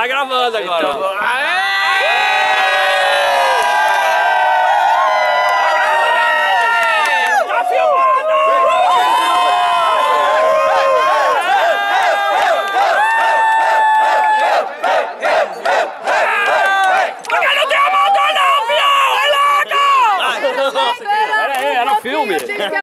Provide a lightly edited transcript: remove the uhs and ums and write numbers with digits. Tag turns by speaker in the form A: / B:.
A: Tá gravando agora. Então... Tá filmando! Porque não tem amador não, fião! É louco! Pera aí, era um filme.